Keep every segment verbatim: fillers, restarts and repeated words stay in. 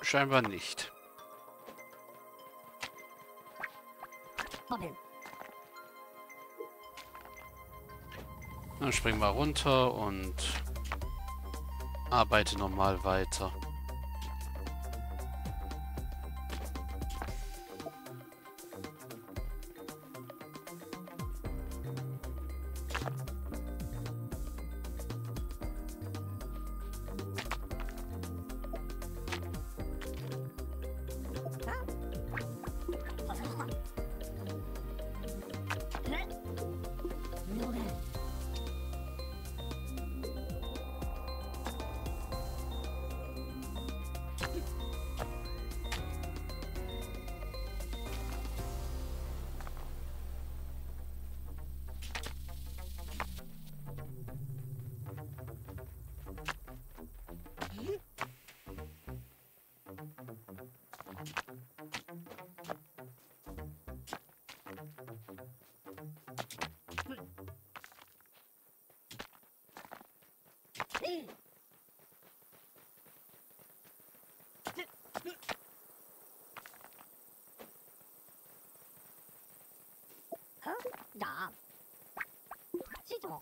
Scheinbar nicht. Dann spring mal runter und arbeite normal weiter. Ja. Sieh doch.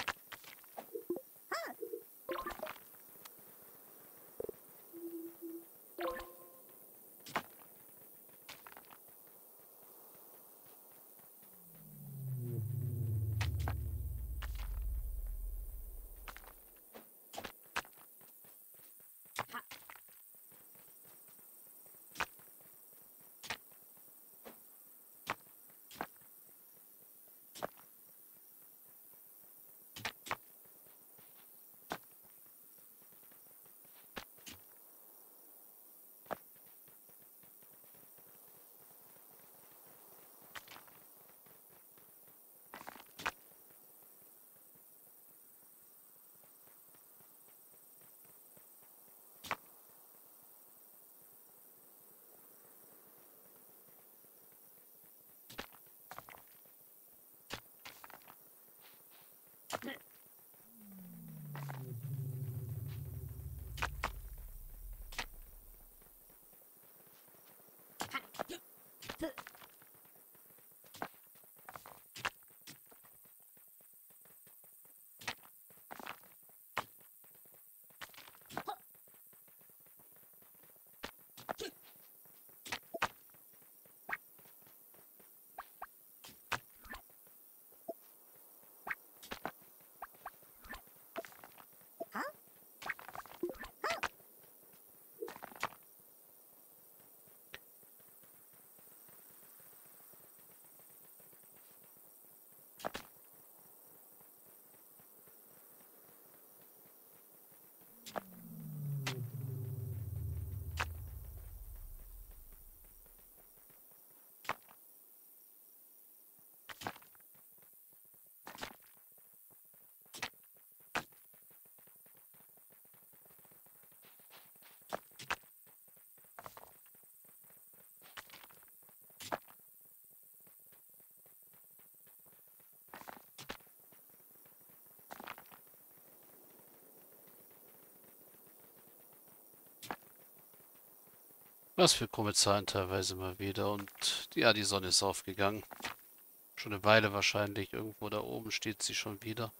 Was für krumme Zahlen teilweise mal wieder. Und ja, die Sonne ist aufgegangen. Schon eine Weile wahrscheinlich. Irgendwo da oben steht sie schon wieder.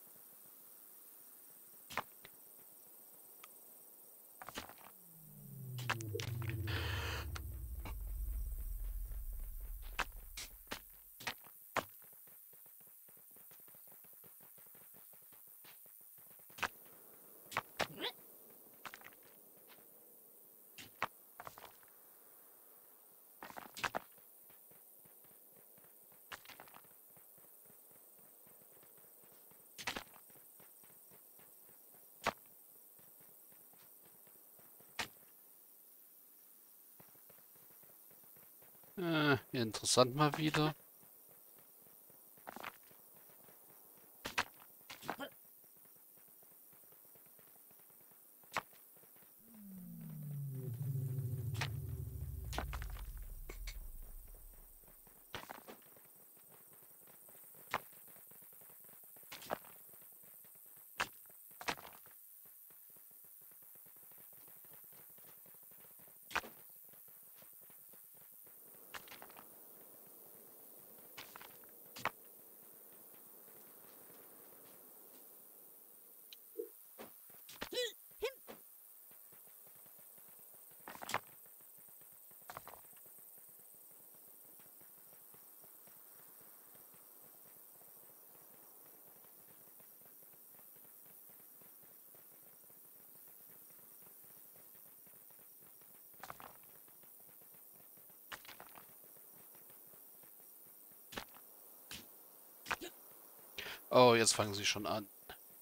Äh, interessant mal wieder. Oh, jetzt fangen sie schon an.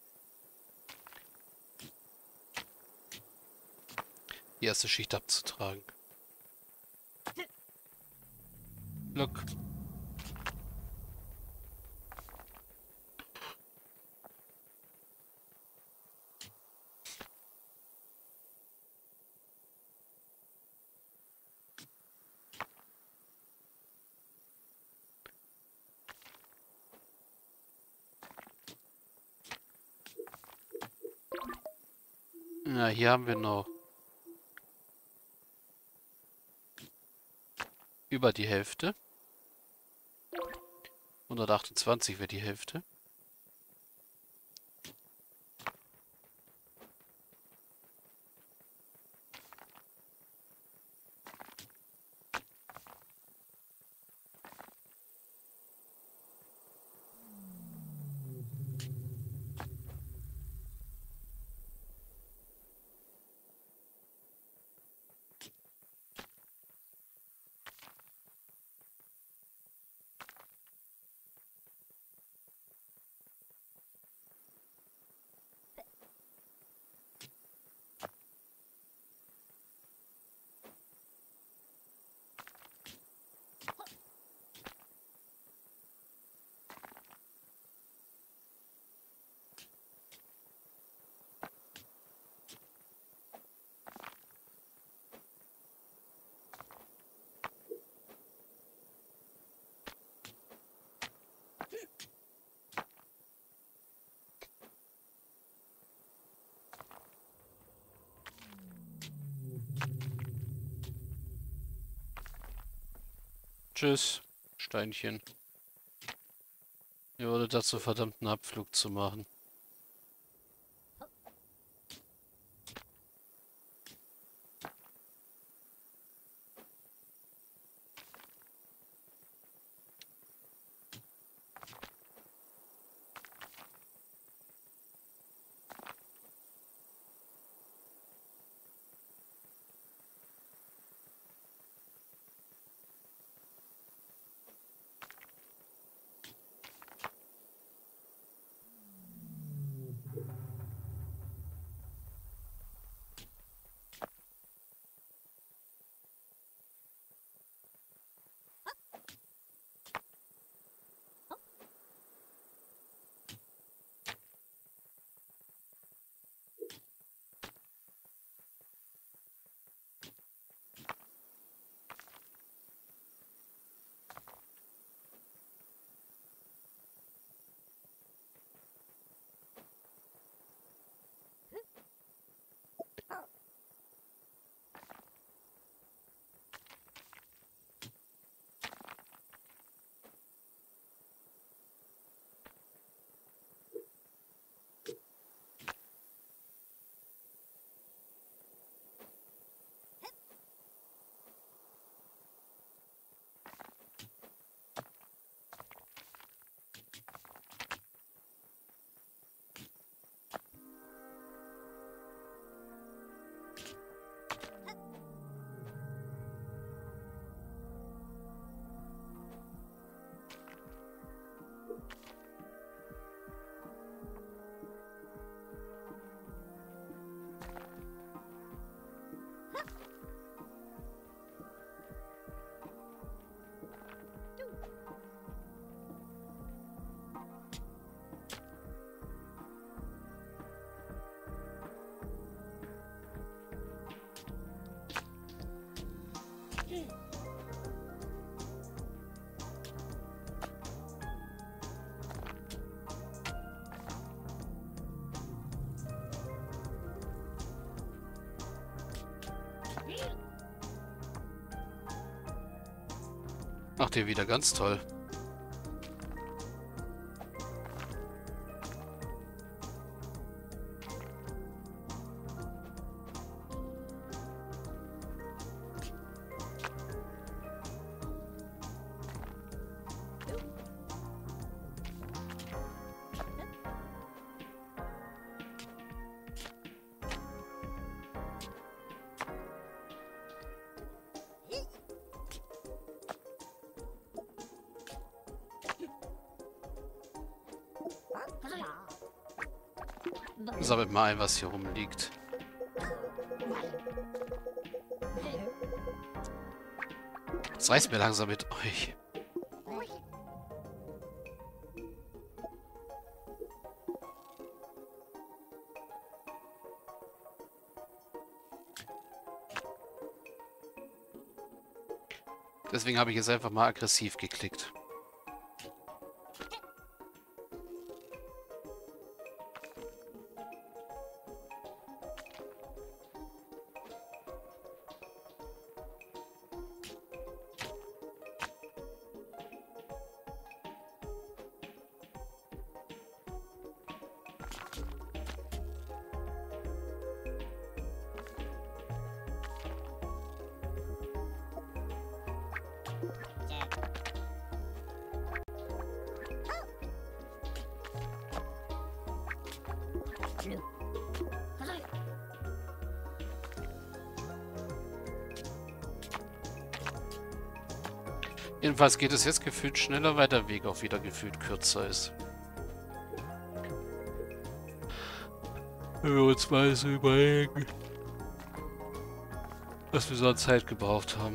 Die erste Schicht abzutragen. Look. Ja, hier haben wir noch über die Hälfte. hundertachtundzwanzig wäre die Hälfte. Tschüss, Steinchen. Ihr wurde dazu verdammt, einen Abflug zu machen. Macht ihr wieder ganz toll. Sammelt mal ein, was hier rumliegt. Es reißt mir langsam mit euch. Deswegen habe ich jetzt einfach mal aggressiv geklickt. Jedenfalls geht es jetzt gefühlt schneller, weil der Weg auch wieder gefühlt kürzer ist. Wenn wir uns mal so überlegen, was wir so an Zeit gebraucht haben.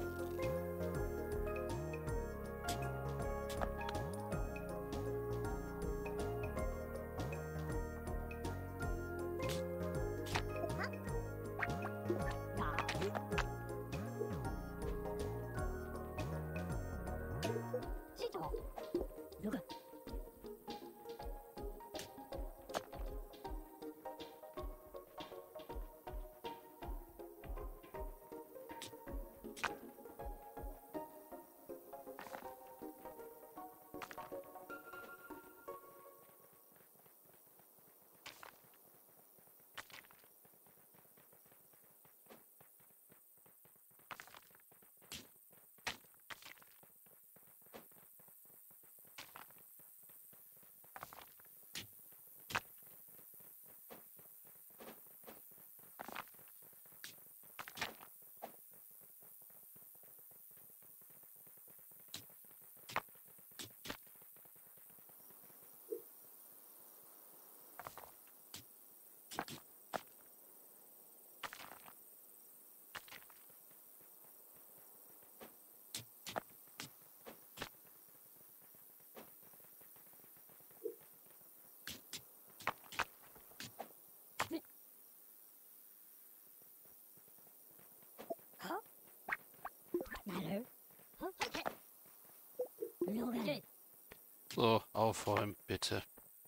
So, aufräumen, bitte.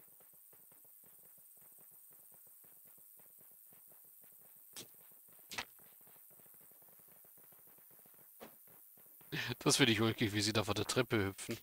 Das finde ich ulkig, wie sie da vor der Treppe hüpfen.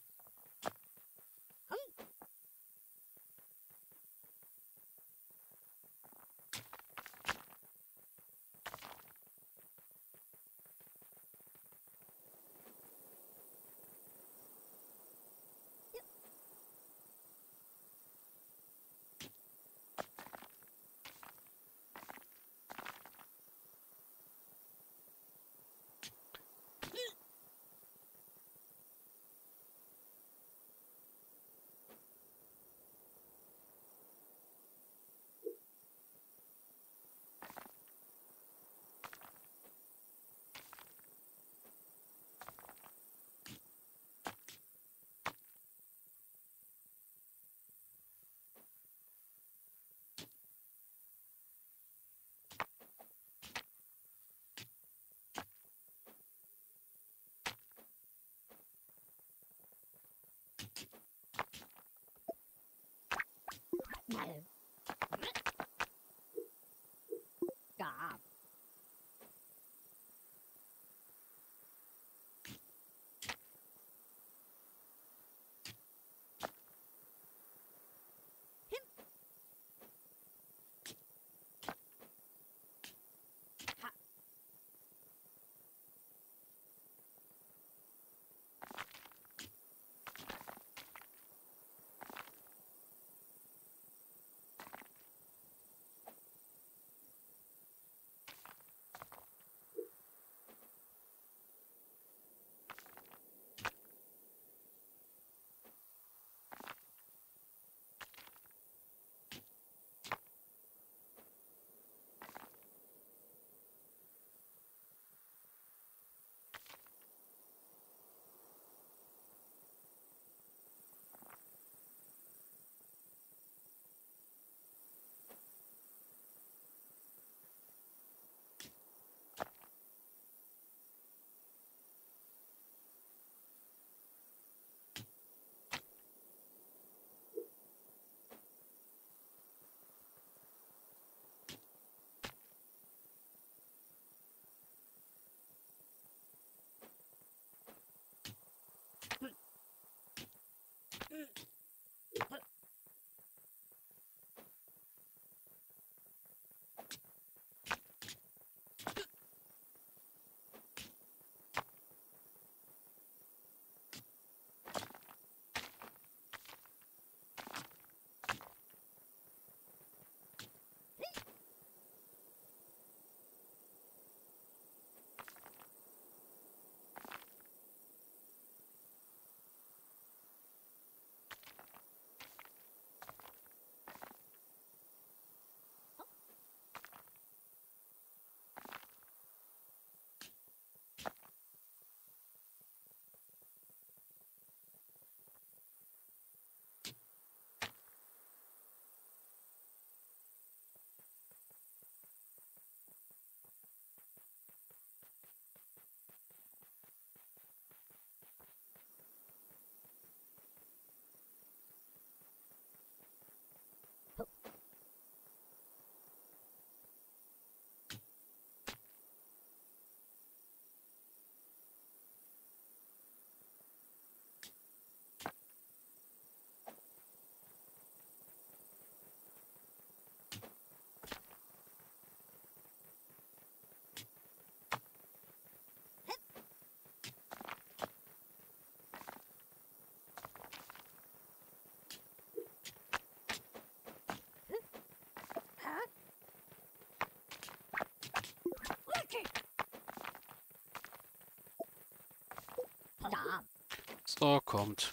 Ja. So, kommt.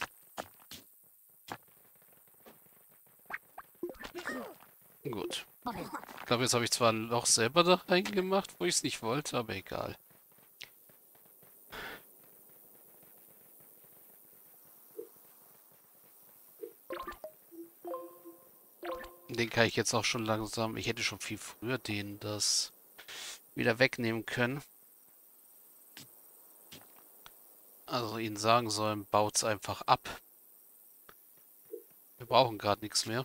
Gut. Ich glaube, jetzt habe ich zwar ein Loch selber da reingemacht, wo ich es nicht wollte, aber egal. Den kann ich jetzt auch schon langsam... Ich hätte schon viel früher den das wieder wegnehmen können. Also ihnen sagen sollen, baut's einfach ab. Wir brauchen gerade nichts mehr.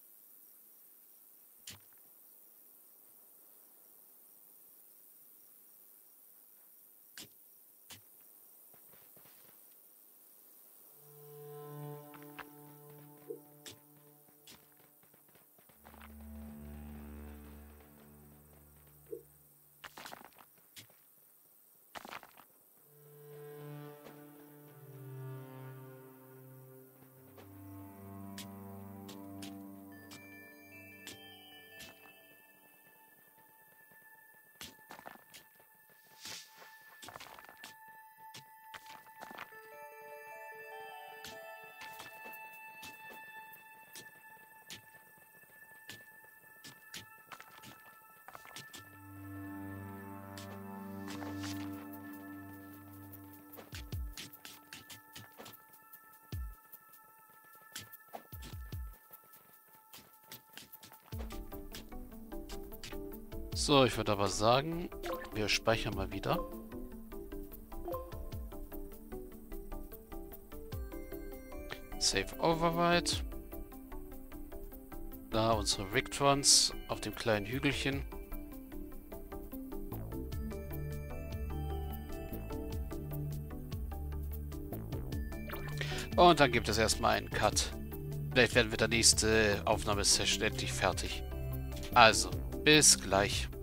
So, ich würde aber sagen, wir speichern mal wieder. Save Override. Da unsere Victrons auf dem kleinen Hügelchen. Und dann gibt es erstmal einen Cut. Vielleicht werden wir der nächste Aufnahmesession endlich fertig. Also, bis gleich.